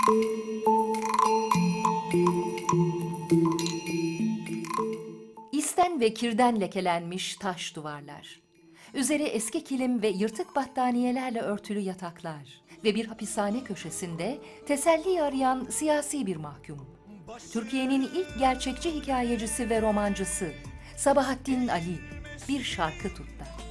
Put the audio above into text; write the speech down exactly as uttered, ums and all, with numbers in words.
İsten ve kirden lekelenmiş taş duvarlar. Üzeri eski kilim ve yırtık battaniyelerle örtülü yataklar. Ve bir hapishane köşesinde teselli arayan siyasi bir mahkum. Türkiye'nin ilk gerçekçi hikayecisi ve romancısı Sabahattin Ali bir şarkı tutta.